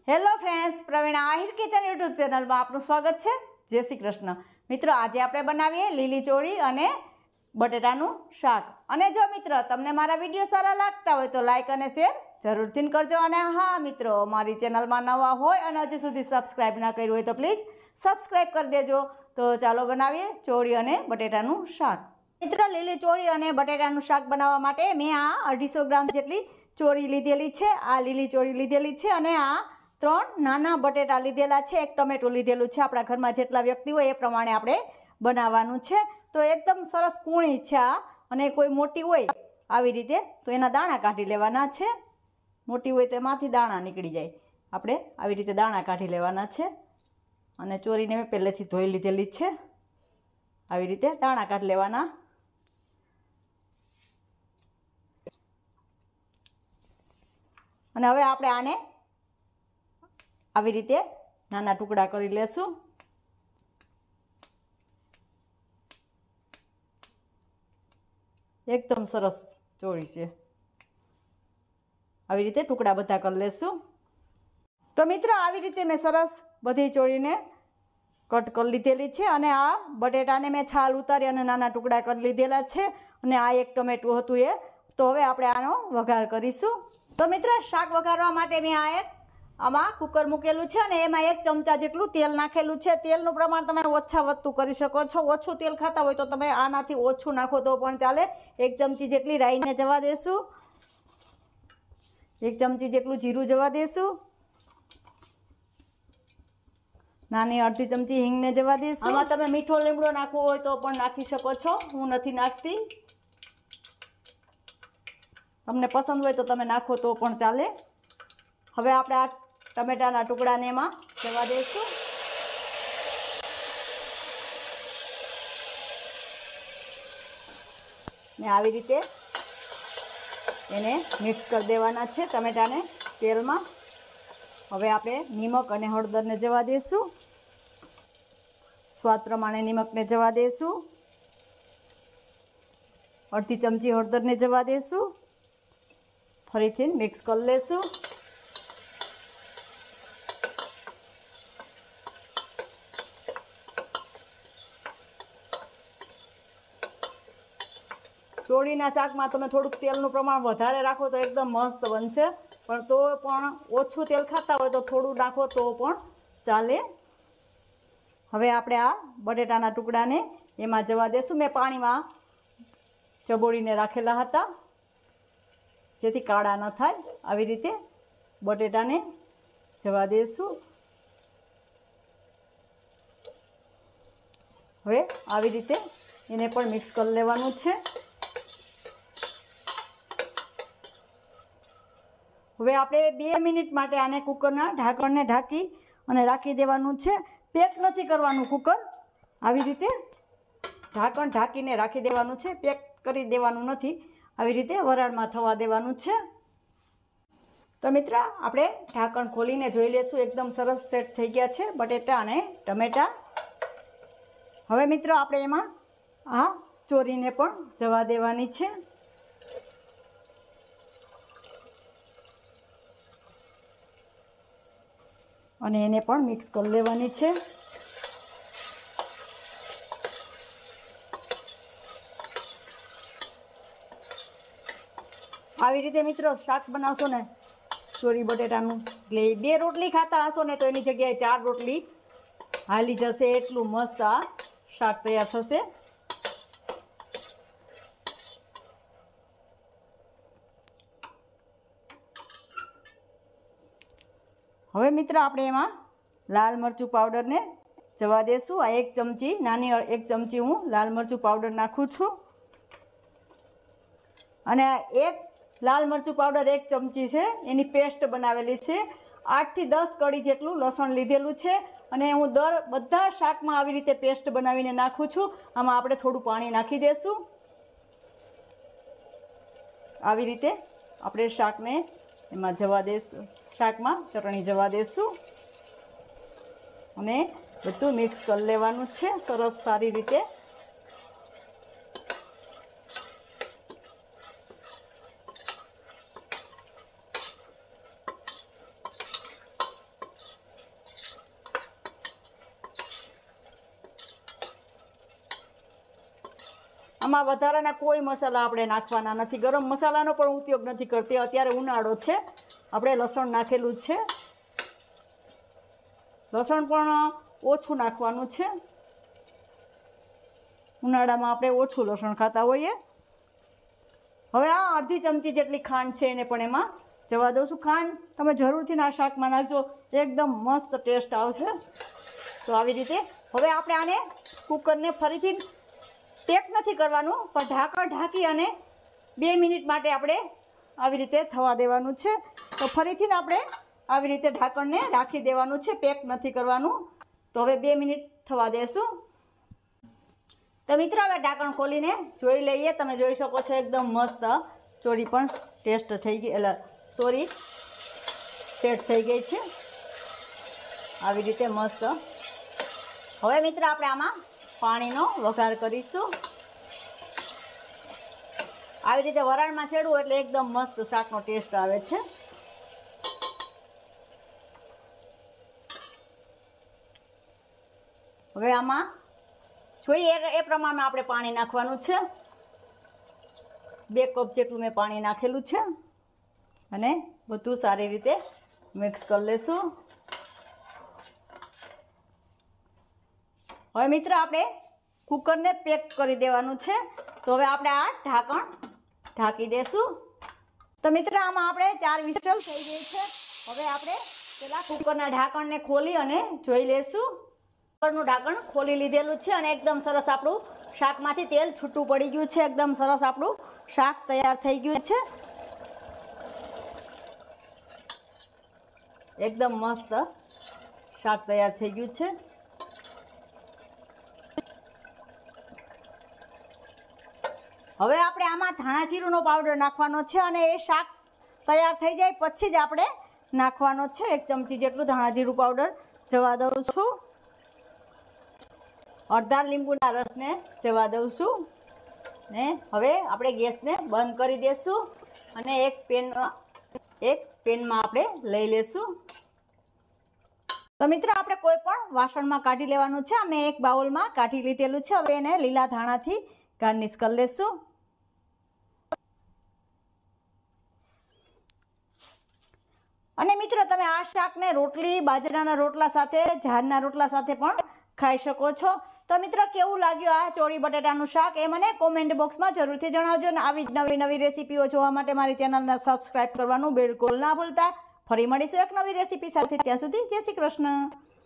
Hello friends, Pravina Ahir kitchen YouTube ચેનલમાં આપનું સ્વાગત છે। જય શ્રી કૃષ્ણ। મિત્રો, આજે આપણે બનાવીએ લીલી ચોળી અને બટેટાનું શાક। અને જો મિત્રો તમને મારા વિડીયો સારા લાગતા હોય તો લાઇક અને શેર જરૂરથી કરજો। અને હા મિત્રો, મારી ચેનલમાં નવા હોય અને હજી સુધી સબસ્ક્રાઈબ ના કર્યું હોય તો પ્લીઝ સબસ્ક્રાઈબ કરી દેજો। તો ચાલો બનાવીએ ચોળી અને બટેટાનું શાક। મિત્રો, લીલી ચોળી અને બટેટાનું શાક બનાવવા માટે મેં આ 250 ગ્રામ જેટલી ચોળી લીધેલી છે। આ લીલી ચોળી લીધેલી છે અને આ 3 નાના બટેટા લીધેલા છે, 1 ટમેટું લીધેલું છે। આપણા ઘરમાં જેટલા વ્યક્તિ હોય એ પ્રમાણે આપણે બનાવવાનું છે। તો એકદમ સરસ કૂણી છે આ, અને કોઈ મોટી હોય આવી રીતે તો એના દાણા કાઢી લેવાના છે। મોટી હોય તો એમાંથી દાણા નીકળી જાય, આપણે આવી રીતે દાણા કાઢી લેવાના છે। અને ચોરીને મેં પહેલેથી ધોઈ લીધેલી છે, આવી રીતે દાણા કાઢી લેવાના। અને હવે આપણે આને આવી રીતે નાના ટુકડા કરી લેશું। એકદમ સરસ ચોળી છે, આવી રીતે ટુકડા બધા કરી લેશું। તો મિત્રો, આવી રીતે મેં સરસ બધી ચોળીને કટ કરી લીધેલી છે। અને આ બટેટાને મેં છાલ ઉતારી અને નાના ટુકડા કરી લીધેલા છે। અને આ 1 ટમેટું હતું એ। તો હવે આપણે આનો વઘાર કરીશું। તો મિત્રો, શાક વઘારવા માટે મેં આમાં કુકર મૂકેલું છે અને એમાં 1 ચમચા જેટલું તેલ નાખેલું છે। તેલનું પ્રમાણ તમે ઓછા વધતું કરી શકો છો। ઓછું તેલ ખાતા હોય તો તમે આનાથી ઓછું નાખો તો પણ ચાલે। 1 ચમચી જેટલી રાઈને જવા દેશું, 1 ચમચી જેટલું જીરું જવા દેશું, નાની અડધી ચમચી હિંગને જવા દેશું। આમાં તમે મીઠો લીમડો નાખવો હોય તો પણ નાખી શકો છો, હું નથી નાખતી। તમને પસંદ હોય તો તમે નાખો તો પણ ચાલે। હવે આપણે આ ટમેટાના ટુકડાને એમાં જવા દઈશું। ને આવી રીતે એને મિક્સ કરી દેવાના છે ટમેટાને તેલમાં। હવે આપણે નિમક અને હળદરને જવા દઈશું, સ્વાદ પ્રમાણે નિમકને જવા દઈશું, અડધી ચમચી હળદરને જવા દઈશું। ફરીથી મિક્સ કરી લેશું। ચોળીના શાકમાં તમે થોડુંક તેલનું પ્રમાણ વધારે રાખો તો એકદમ મસ્ત બનશે, પણ તો પણ ઓછું તેલ ખાતા હોય તો થોડું નાખો તો પણ ચાલે। હવે આપણે આ બટેટાના ટુકડાને એમાં જવા દેશું। મેં પાણીમાં ચબોળીને રાખેલા હતા જેથી કાળા ન થાય। આવી રીતે બટેટાને જવા દઈશું। હવે આવી રીતે એને પણ મિક્સ કરી લેવાનું છે। હવે આપણે 2 મિનિટ માટે આને કુકરના ઢાંકણને ઢાંકી અને રાખી દેવાનું છે। પેક નથી કરવાનું કુકર, આવી રીતે ઢાંકણ ઢાંકીને રાખી દેવાનું છે, પેક કરી દેવાનું નથી। આવી રીતે વરાળમાં થવા દેવાનું છે। તો મિત્રો, આપણે ઢાંકણ ખોલીને જોઈ લેશું, એકદમ સરસ સેટ થઈ ગયા છે બટેટા અને ટમેટા। હવે મિત્રો, આપણે એમાં આ ચોરીને પણ જવા દેવાની છે। અને એને પણ મિક્સ કરી લેવાની છે। આવી રીતે મિત્રો શાક બનાવશો ને ચોળી બટેટાનું, એટલે 2 રોટલી ખાતા હશો ને તો એની જગ્યાએ 4 રોટલી હાલી જશે, એટલું મસ્ત આ શાક તૈયાર થશે। હવે મિત્રો, આપણે એમાં લાલ મરચું પાવડરને જવા દેશું। આ 1 ચમચી નાની 1 ચમચી હું લાલ મરચું પાવડર નાખું છું। અને આ 1 લાલ મરચું પાવડર 1 ચમચી છે એની પેસ્ટ બનાવેલી છે। 8 થી 10 કળી જેટલું લસણ લીધેલું છે અને હું બધા શાકમાં આવી રીતે પેસ્ટ બનાવીને નાખું છું। આમાં આપણે થોડું પાણી નાખી દઈશું। આવી રીતે આપણે શાકને એમાં જવા દઈશું, શાકમાં ચટણી જવા દઈશું અને બધું મિક્સ કરી લેવાનું છે સરસ સારી રીતે। આમાં વધારાના કોઈ મસાલા આપણે નાખવાના નથી. ગરમ મસાલાનો પણ ઉપયોગ નથી કરતી. અત્યારે ઉનાળો છે, આપણે લસણ નાખેલું જ છે. લસણ પણ ઓછું નાખવાનું છે. ઉનાળામાં આપણે ઓછું લસણ ખાતા હોઈએ. હવે આ અડધી ચમચી જેટલી ખાંડ છે એને પણ એમાં જવા દઉં છું. ખાંડ તમે જરૂરથી આ શાકમાં નાખજો, એકદમ મસ્ત ટેસ્ટ આવશે. તો આવી રીતે હવે આપણે આને કુકરને ફરીથી પેક નથી કરવાનું, પણ ઢાંકણ ઢાંકી અને 2 મિનિટ માટે આપણે આવી રીતે થવા દેવાનું છે. તો ફરીથી આપણે આવી રીતે ઢાંકણને રાખી દેવાનું છે, પેક નથી કરવાનું. તો હવે 2 મિનિટ થવા દેશું. તો મિત્રો હવે ઢાંકણ ખોલીને જોઈ લઈએ. તમે જોઈ શકો છો એકદમ મસ્ત ચોળી પણ ટેસ્ટ થઈ ગઈ, એટલે સોરી સેટ થઈ ગઈ છે આવી રીતે મસ્ત. હવે મિત્રો આપણે આમાં પાણીનો વઘાર કરીશું. આવી રીતે વરાળમાં છેડવું એટલે એકદમ મસ્ત શાકનો ટેસ્ટ આવે છે. હવે આમાં જોઈએ એ પ્રમાણમાં આપણે પાણી નાખવાનું છે. 2 કપ જેટલું મેં પાણી નાખેલું છે અને બધું સારી રીતે મિક્સ કરી લેશું. હવે મિત્ર આપણે કુકરને પેક કરી દેવાનું છે. તો હવે આપણે આ ઢાંકણ ઢાંકી દેશું. તો મિત્ર આમાં આપણે 4 વિસલ થઈ ગઈ છે. હવે આપણે પેલા કુકરના ઢાંકણને ખોલી અને જોઈ લેશું. કુકરનું ઢાંકણ ખોલી લીધેલું છે અને એકદમ સરસ આપણું શાકમાંથી તેલ છૂટું પડી ગયું છે. એકદમ સરસ આપણું શાક તૈયાર થઈ ગયું છે. એકદમ મસ્ત શાક તૈયાર થઈ ગયું છે. હવે આપણે આમાં ધાણા જીરુંનો પાવડર નાખવાનો છે અને એ શાક તૈયાર થઈ જાય પછી જ આપણે નાખવાનો છે. 1 ચમચી જેટલું ધાણા જીરું પાવડર જવા દઉં છું. અડધા લીંબુના રસને જવા દઉં છું. ને હવે આપણે ગેસને બંધ કરી દઈશું અને એક પેનમાં આપણે લઈ લેશું. તો મિત્રો આપણે કોઈ પણ વાસણમાં કાઢી લેવાનું છે. અમે એક બાઉલમાં કાઢી લીધેલું છે. હવે એને લીલા ધાણાથી ગાર્નિશ કરી લેશું. અને મિત્રો તમે આ શાકને રોટલી, બાજરાના રોટલા સાથે, જારના રોટલા સાથે પણ ખાઈ શકો છો. તો મિત્રો કેવું લાગ્યું આ ચોળી બટેટાનું શાક એ મને કોમેન્ટ બોક્સમાં જરૂરથી જણાવજો. અને આવી જ નવી રેસીપીઓ જોવા માટે મારી ચેનલને સબસ્ક્રાઈબ કરવાનું બિલકુલ ના ભૂલતા. ફરી મળીશું એક નવી રેસીપી સાથે. ત્યાં સુધી જય શ્રી કૃષ્ણ.